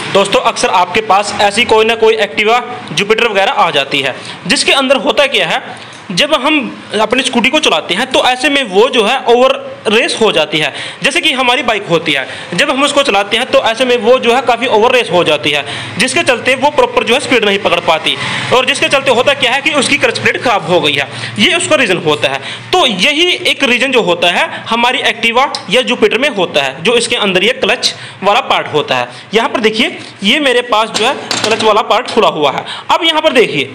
दोस्तों अक्सर आपके पास ऐसी कोई ना कोई एक्टिवा जुपिटर वगैरह आ जाती है, जिसके अंदर होता क्या है, जब हम अपनी स्कूटी को चलाते हैं तो ऐसे में वो जो है ओवर रेस हो जाती है। जैसे कि हमारी बाइक होती है, जब हम उसको चलाते हैं तो ऐसे में वो जो है काफ़ी ओवर रेस हो जाती है, जिसके चलते वो प्रॉपर जो है स्पीड नहीं पकड़ पाती, और जिसके चलते होता क्या है कि उसकी क्लच प्लेट खराब हो गई है। ये उसका रीज़न होता है। तो यही एक रीज़न जो होता है हमारी एक्टिवा या जुपिटर में होता है, जो इसके अंदर ये क्लच वाला पार्ट होता है। यहाँ पर देखिए, ये मेरे पास जो है क्लच वाला पार्ट खुला हुआ है। अब यहाँ पर देखिए,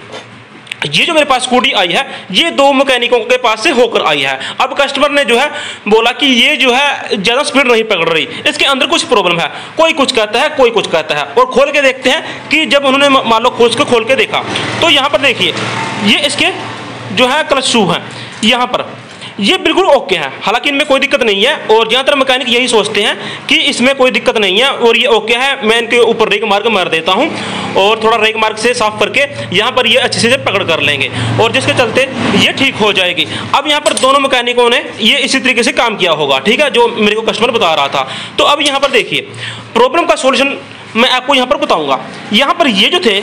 ये जो मेरे पास स्कूटी आई है ये 2 मैकेनिकों के पास से होकर आई है। अब कस्टमर ने जो है बोला कि ये जो है ज़्यादा स्पीड नहीं पकड़ रही, इसके अंदर कुछ प्रॉब्लम है। कोई कुछ कहता है, कोई कुछ कहता है, और खोल के देखते हैं कि जब उन्होंने मान लो खोल के देखा तो यहाँ पर देखिए, ये इसके जो है क्लच शू हैं, यहाँ पर ये बिल्कुल ओके है, हालांकि इनमें कोई दिक्कत नहीं है। और ज़्यादातर मैकेनिक यही सोचते हैं कि इसमें कोई दिक्कत नहीं है और ये ओके है। मैं इनके ऊपर रेक मार्क मार देता हूँ और थोड़ा रेक मार्क से साफ करके यहाँ पर ये अच्छे से पकड़ कर लेंगे, और जिसके चलते ये ठीक हो जाएगी। अब यहाँ पर दोनों मैकेनिकों ने ये इसी तरीके से काम किया होगा, ठीक है, जो मेरे को कस्टमर बता रहा था। तो अब यहाँ पर देखिए, प्रॉब्लम का सोल्यूशन मैं आपको यहाँ पर बताऊँगा। यहाँ पर ये जो थे,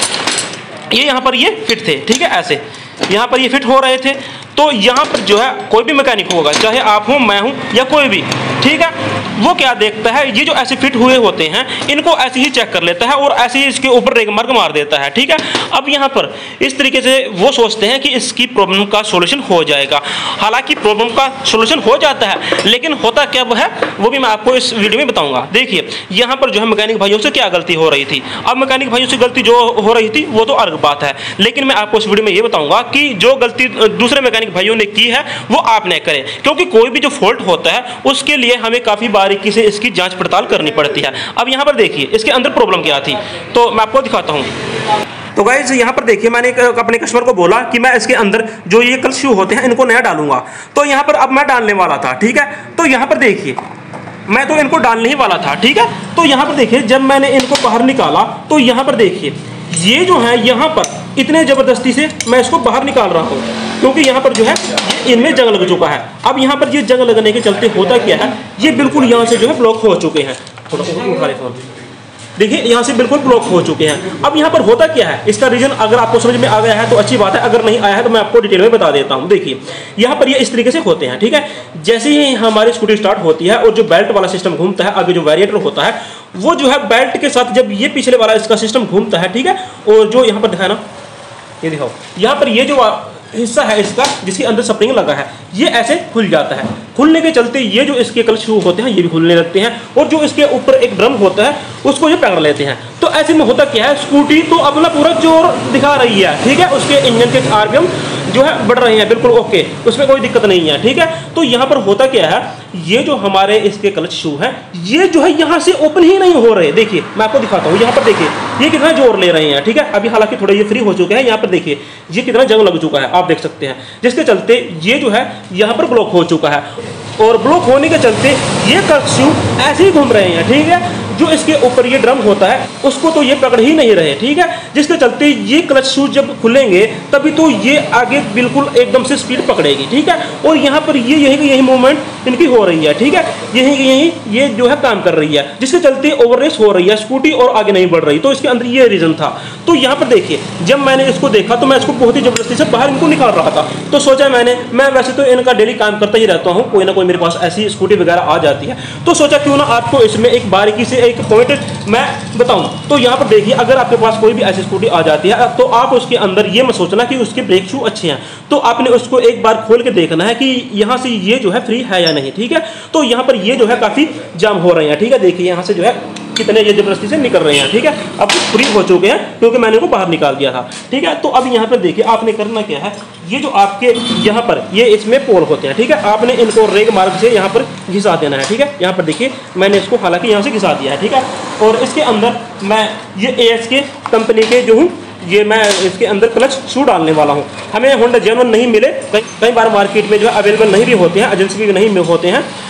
ये यहाँ पर ये फिट थे, ठीक है, ऐसे यहाँ पर ये फिट हो रहे थे। तो यहाँ पर जो है कोई भी मैकेनिक होगा, चाहे आप हो, मैं हूँ या कोई भी, ठीक है, वो क्या देखता है, ये जो ऐसे फिट हुए होते हैं इनको ऐसे ही चेक कर लेता है और ऐसे ही इसके ऊपर रेक मार्क मार देता है, ठीक है। अब यहाँ पर इस तरीके से वो सोचते हैं कि इसकी प्रॉब्लम का सोल्यूशन हो जाएगा। हालांकि प्रॉब्लम का सोल्यूशन हो जाता है, लेकिन होता क्या वो है वो भी मैं आपको इस वीडियो में बताऊँगा। देखिए यहाँ पर जो है मैकेनिक भाइयों से क्या गलती हो रही थी। अब मैकेनिक भाइयों से गलती जो हो रही थी वो तो अलग बात है, लेकिन मैं आपको इस वीडियो में ये बताऊँगा कि जो गलती दूसरे मैकेनिक भाइयों ने की है वो आप नहीं करें, क्योंकि कोई भी जो फॉल्ट होता है उसके लिए हमें काफ़ी बारीकी से इसकी जांच पड़ताल करनी पड़ती है। अब यहाँ पर देखिए इसके अंदर प्रॉब्लम क्या थी, तो मैं आपको दिखाता हूँ। तो गाइस यहाँ पर देखिए, मैंने अपने कस्टमर को बोला कि मैं इसके अंदर जो ये क्लच शू होते हैं इनको नया डालूंगा। तो यहाँ पर अब मैं डालने वाला था, ठीक है। तो यहाँ पर देखिए, मैं तो इनको डालने ही वाला था, ठीक है। तो यहाँ पर देखिए, जब मैंने इनको बाहर निकाला तो यहाँ पर देखिए, ये जो है यहाँ पर इतने ज़बरदस्ती से मैं इसको बाहर निकाल रहा हूँ, क्योंकि यहाँ पर जो है इनमें जंग लग चुका है। अब यहाँ पर ये जंग लगने के चलते होता क्या है, ये बिल्कुल यहाँ से जो है ब्लॉक हो चुके हैं। थोड़ा उठा ले फोन, देखिए यहाँ से बिल्कुल ब्लॉक हो चुके हैं। अब यहाँ पर होता क्या है, इसका रीज़न अगर आपको समझ में आ गया है तो अच्छी बात है, अगर नहीं आया है तो मैं आपको डिटेल में बता देता हूँ। देखिए यहाँ पर ये इस तरीके से होते हैं, ठीक है। जैसे ही हमारी स्कूटी स्टार्ट होती है और जो बेल्ट वाला सिस्टम घूमता है, आगे जो वेरिएटर होता है वो जो है बेल्ट के साथ जब ये पिछले वाला इसका सिस्टम घूमता है, ठीक है। और जो यहाँ पर दिखाया ना, ये दिखाओ, यहाँ पर ये जो हिस्सा है इसका जिसके अंदर स्प्रिंग लगा है ये ऐसे खुल जाता है। खुलने के चलते ये जो इसके क्लच शू होते हैं ये भी खुलने लगते हैं, और जो इसके ऊपर एक ड्रम होता है उसको ये पकड़ लेते हैं। तो ऐसे में होता क्या है, स्कूटी तो अपना पूरा जोर दिखा रही है, ठीक है, उसके इंजन के आरपीएम जो है बढ़ रहे हैं, बिल्कुल ओके, उसमें कोई दिक्कत नहीं है, ठीक है। तो यहाँ पर होता क्या है, ये जो हमारे इसके क्लच शू है ये जो है यहाँ से ओपन ही नहीं हो रहे। देखिए मैं आपको दिखाता हूँ, यहाँ पर देखिए ये कितना जोर ले रहे हैं, ठीक है। अभी हालांकि थोड़े ये फ्री हो चुके हैं, यहाँ पर देखिए ये कितना जंग लग चुका है, आप देख सकते हैं, जिसके चलते ये जो है यहाँ पर ब्लॉक हो चुका है, और ब्लॉक होने के चलते ये क्लच शू ऐसे ही घूम रहे हैं, ठीक है। जो इसके ऊपर ये ड्रम होता है उसको तो ये पकड़ ही नहीं रहे, ठीक है, जिसके चलते ये क्लच शू जब खुलेंगे तभी तो ये आगे बिल्कुल एकदम से स्पीड पकड़ेगी, ठीक है। और यहाँ पर ये यही मूवमेंट इनकी हो रही है, ठीक है, यही ये जो है काम कर रही है, जिसके चलते ओवर रेस हो रही है स्कूटी और आगे नहीं बढ़ रही। तो इसके अंदर ये रीज़न था। तो यहाँ पर देखिए, जब मैंने इसको देखा तो मैं इसको बहुत ही ज़बरदस्ती से बाहर इनको निकाल रहा था। तो सोचा मैं वैसे तो इनका डेली काम करता ही रहता हूँ, कोई ना कोई मेरे पास ऐसी स्कूटी वगैरह आ जाती है, तो सोचा क्यों ना आपको इसमें एक बारीकी से एक पॉइंट मैं बताऊं। तो यहाँ पर देखिए, अगर आपके पास कोई भी ऐसी स्कूटी आ जाती है तो आप उसके अंदर ये मत सोचना कि उसके ब्रेक शू अच्छे हैं, तो आपने उसको एक बार खोल के देखना है कि यहाँ से ये जो है फ्री है या नहीं, ठीक है। तो यहाँ पर ये जो है काफ़ी जाम हो रहे हैं, ठीक है, देखिए यहाँ से जो है कितने ये जबरदस्ती से निकल रहे हैं, ठीक है। अब फ्री हो चुके हैं क्योंकि मैंने इनको बाहर निकाल दिया था, ठीक है। तो अब यहाँ पर देखिए आपने करना क्या है, ये जो आपके यहाँ पर ये इसमें पोल होते हैं, ठीक है, आपने इनको रेग मार्ग से यहाँ पर घिसा देना है, ठीक है। यहाँ पर देखिए मैंने इसको हालांकि यहाँ से घिसा दिया है, ठीक है। और इसके अंदर मैं ये ASK कंपनी के जो हूँ ये मैं इसके अंदर क्लच शू डालने वाला हूँ। हमें होंडा जेन्युइन नहीं मिले, कई बार मार्केट में जो है अवेलेबल नहीं भी होते हैं, एजेंसी भी नहीं होते हैं,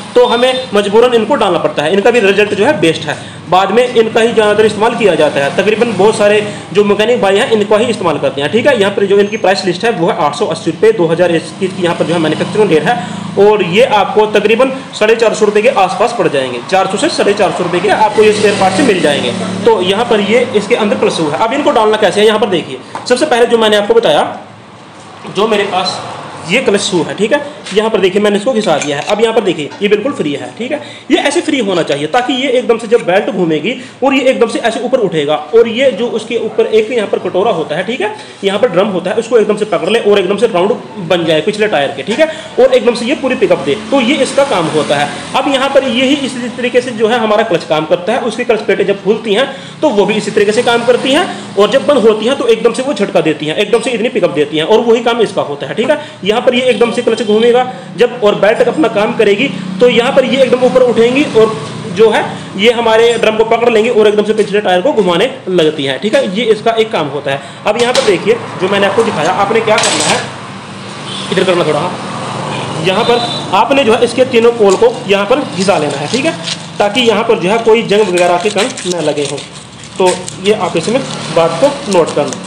तो हमें मजबूरन इनको डालना पड़ता है। इनका भी रिजल्ट जो है बेस्ट है, बाद में इनका ही ज़्यादातर इस्तेमाल किया जाता है। तकरीबन बहुत सारे जो मैकेनिक भाई हैं इनको ही इस्तेमाल करते हैं, ठीक है। यहाँ पर जो इनकी प्राइस लिस्ट है वो है 880 रुपये, 2000 इसकी यहाँ पर जो है मैन्युफैक्चरिंग रेट है, और ये आपको तकरीबन 450 रुपये के आसपास पड़ जाएंगे। 400 से 450 रुपये के आपको ये स्पेयर पार्ट से मिल जाएंगे। तो यहाँ पर ये इसके अंदर प्लस है। अब इनको डालना कैसे है, यहाँ पर देखिए। सबसे पहले जो मैंने आपको बताया, जो मेरे पास ये क्लच शू है, ठीक है, यहाँ पर देखिए मैंने इसको घिसा दिया है। अब यहाँ पर देखिए ये बिल्कुल फ्री है, ठीक है। ये ऐसे फ्री होना चाहिए ताकि ये एकदम से जब बेल्ट घूमेगी और ये एकदम से ऐसे ऊपर उठेगा, और ये जो उसके ऊपर एक यहाँ पर कटोरा होता है, ठीक है, यहाँ पर ड्रम होता है, उसको एकदम से पकड़ ले और एकदम से राउंड बन जाए पिछले टायर के, ठीक है, और एकदम से ये पूरी पिकअप दे, तो ये इसका काम होता है। अब यहाँ पर यही इसी तरीके से जो है हमारा क्लच काम करता है। उसकी क्लच प्लेटें जब खुलती हैं तो वो भी इसी तरीके से काम करती हैं, और जब बंद होती हैं तो एकदम से वो झटका देती हैं, एकदम से इतनी पिकअप देती हैं, और वही काम इसका होता है, ठीक है। यहाँ पर ये एकदम से क्लच घूमेगा जब और बेल्ट अपना काम करेगी, तो यहाँ पर ये एकदम ऊपर उठेंगी और जो है ये हमारे ड्रम को पकड़ लेंगे और एकदम से पिछले टायर को घुमाने लगती है, ठीक है। ये इसका एक काम होता है। अब यहाँ पर देखिए जो मैंने आपको दिखाया, आपने क्या करना है, इधर करना थोड़ा, यहाँ पर आपने जो है इसके तीनों पोल को यहाँ पर घिसा लेना है, ठीक है, ताकि यहाँ पर जो है कोई जंग वगैरह के कण न लगे हों। तो ये आप इसमें बात को नोट करना,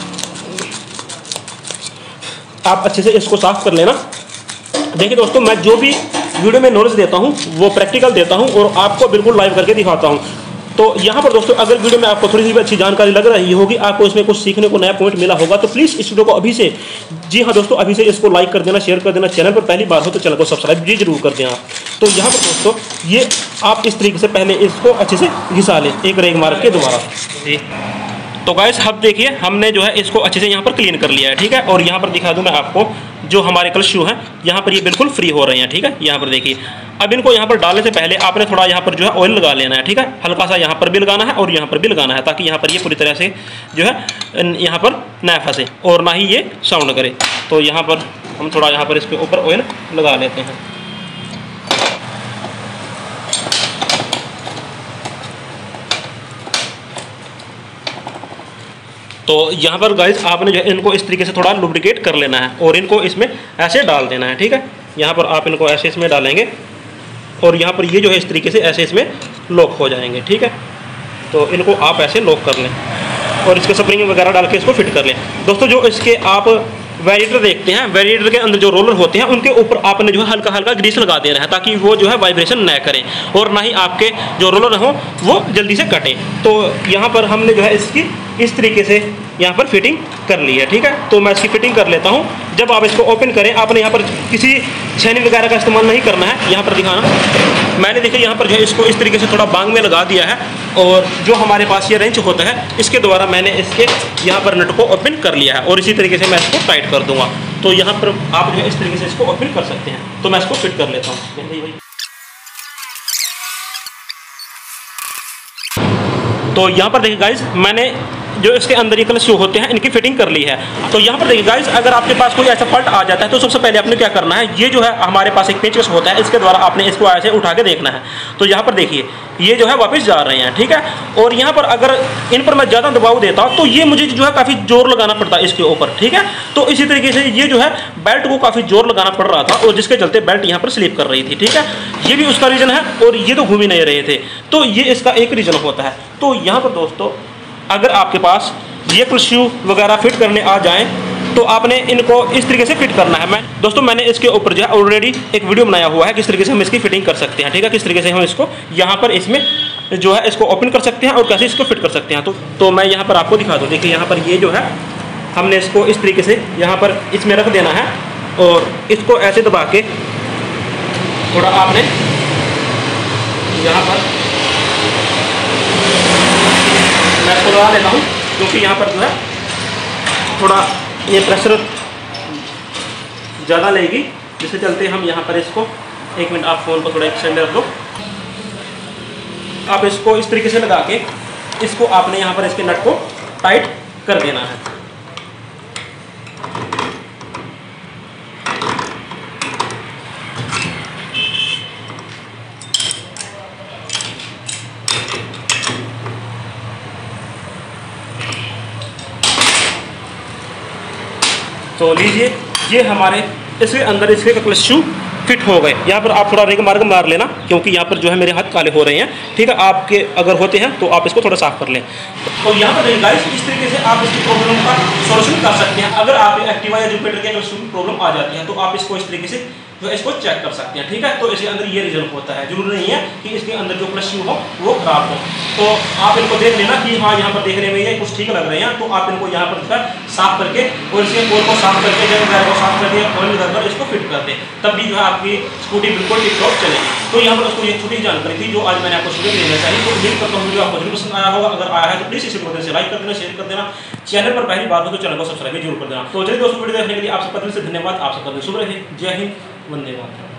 आप अच्छे से इसको साफ कर लेना। देखिए दोस्तों, मैं जो भी वीडियो में नॉलेज देता हूँ वो प्रैक्टिकल देता हूँ और आपको बिल्कुल लाइव करके दिखाता हूँ। तो यहाँ पर दोस्तों अगर वीडियो में आपको थोड़ी सी भी अच्छी जानकारी लग रही होगी, आपको इसमें कुछ सीखने को नया पॉइंट मिला होगा, तो प्लीज़ इस वीडियो को अभी से, जी हाँ दोस्तों, अभी से इसको लाइक कर देना, शेयर कर देना। चैनल पर पहली बार हो तो चैनल को सब्सक्राइब जी जरूर कर दें आप। तो यहाँ पर दोस्तों ये आप इस तरीके से पहले इसको अच्छे से घिसा लें एक रेग मार के दोबारा जी। तो गाइस अब देखिए हमने जो है इसको अच्छे से यहाँ पर क्लीन कर लिया है, ठीक है। और यहाँ पर दिखा दूँ मैं आपको, जो हमारे क्लच शू हैं यहाँ पर ये बिल्कुल फ्री हो रहे हैं, ठीक है। यहाँ पर देखिए, अब इनको यहाँ पर डालने से पहले आपने थोड़ा यहाँ पर जो है ऑयल लगा लेना है, ठीक है। हल्का सा यहाँ पर भी लगाना है और यहाँ पर भी लगाना है, ताकि यहाँ पर ये पूरी तरह से जो है यहाँ पर ना फंसे और ना ही ये साउंड करे। तो यहाँ पर हम थोड़ा यहाँ पर इसके ऊपर ऑयल लगा लेते हैं। तो यहाँ पर गाइस आपने जो है इनको इस तरीके से थोड़ा लुब्रिकेट कर लेना है और इनको इसमें ऐसे डाल देना है, ठीक है। यहाँ पर आप इनको ऐसे इसमें डालेंगे और यहाँ पर ये जो है इस तरीके से ऐसे इसमें लॉक हो जाएंगे, ठीक है। तो इनको आप ऐसे लॉक कर लें और इसके स्प्रिंग वगैरह डाल के इसको फिट कर लें। दोस्तों जो इसके आप वेरिएटर देखते हैं, वेरिएटर के अंदर जो रोलर होते हैं उनके ऊपर आपने जो है हल्का हल्का ग्रीस लगा देना है, ताकि वो जो है वाइब्रेशन न करें और ना ही आपके जो रोलर हों वो जल्दी से कटें। तो यहाँ पर हमने जो है इसकी इस तरीके से यहाँ पर फिटिंग कर ली है, ठीक है। तो मैं इसकी फिटिंग कर लेता हूँ। जब आप इसको ओपन करें, आपने यहाँ पर किसी छेनी वगैरह का इस्तेमाल नहीं करना है। यहाँ पर दिखाना, मैंने देखिए यहाँ पर जो है इसको इस तरीके से थोड़ा बांग में लगा दिया है, और जो हमारे पास ये रेंच होता है इसके द्वारा मैंने इसके यहाँ पर नट को ओपन कर लिया है और इसी तरीके से मैं इसको टाइट कर दूंगा। तो यहाँ पर आप जो है इस तरीके से इसको ओपन कर सकते हैं। तो मैं इसको फिट कर लेता हूँ। तो यहाँ पर देखिए गाइज, मैंने जो इसके अंदर ये क्लच शू होते हैं इनकी फिटिंग कर ली है। तो यहाँ पर देखिए गाइज, अगर आपके पास कोई ऐसा फॉल्ट आ जाता है तो सबसे पहले आपने क्या करना है, ये जो है हमारे पास एक पेचकस होता है, इसके द्वारा आपने इसको ऐसे उठा के देखना है। तो यहाँ पर देखिए ये जो है वापस जा रहे हैं, ठीक है। और यहाँ पर अगर इन पर मैं ज़्यादा दबाव देता हूँ तो ये मुझे जो है काफ़ी जोर लगाना पड़ता है इसके ऊपर, ठीक है। तो इसी तरीके से ये जो है बेल्ट को काफ़ी जोर लगाना पड़ रहा था और जिसके चलते बेल्ट यहाँ पर स्लिप कर रही थी, ठीक है। ये भी उसका रीज़न है और ये तो घूम ही नहीं रहे थे, तो ये इसका एक रीज़न होता है। तो यहाँ पर दोस्तों अगर आपके पास ये क्लच शू वगैरह फिट करने आ जाएं तो आपने इनको इस तरीके से फिट करना है। दोस्तों मैंने इसके ऊपर जो है ऑलरेडी एक वीडियो बनाया हुआ है किस तरीके से हम इसकी फिटिंग कर सकते हैं, ठीक है। किस तरीके से हम इसको यहाँ पर इसमें जो है इसको ओपन कर सकते हैं और कैसे इसको फिट कर सकते हैं। तो मैं यहाँ पर आपको दिखा दूँ। देखिए यहाँ पर ये जो है हमने इसको इस तरीके से यहाँ पर इसमें रख देना है और इसको ऐसे दबा के थोड़ा आपने यहाँ पर, मैं इसको दबा लेता हूँ क्योंकि यहाँ पर जो है थोड़ा ये प्रेशर ज़्यादा लेगी, जिससे चलते हम यहाँ पर इसको, एक मिनट आप फ़ोन को थोड़ा एक साइड में रख लो। आप इसको इस तरीके से लगा के इसको आपने यहाँ पर इसके नट को टाइट कर देना है। तो लीजिए ये हमारे इसके अंदर इसके क्लच शू फिट हो गए। यहाँ पर आप थोड़ा रेग मार्ग मार लेना, क्योंकि यहाँ पर जो है मेरे हाथ काले हो रहे हैं। ठीक है, आपके अगर होते हैं तो आप इसको थोड़ा साफ कर लें। तो यहाँ पर गाइस इस तरीके से आप इसकी प्रॉब्लम का सॉल्यूशन कर सकते हैं। अगर आप एक्टिवा या जुपिटर की अगर प्रॉब्लम आ जाती है तो आप इसको इस तरीके से जो इसको चेक कर सकते हैं। ठीक है, तो इसके अंदर ये रीजन होता है, जरूरी नहीं है कि इसके अंदर जो क्लच हो वो खराब हो। तो आप इनको देख लेना कि हाँ यहाँ पर देखने में ये कुछ ठीक लग रहे हैं, तो आप इनको यहाँ पर साफ करके और इसके पोल को साफ करके जब टायर को साफ करके ऑयल लगाकर इसको फिट कर दें, तब भी जो है आपकी स्कूटी बिल्कुल टिप टॉप चलेगी। तो यहाँ पर उसको ये छोटी जानकारी थी जो आज मैंने आपको वीडियो देना चाहिए। तो उम्मीद करता हूँ वीडियो आपको जरूर पसंद आया होगा। अगर आया है तो प्लीज़ इस वीडियो से लाइक कर देना, शेयर कर देना। चैनल पर पहली बार हो तो चैनल को सब्सक्राइब जरूर कर देना। तो चलिए दोस्तों, वीडियो देखने के लिए आप सबका दिल से धन्यवाद। आप सबका दिन शुभ रहे। जय हिंद, वंदे मातरम।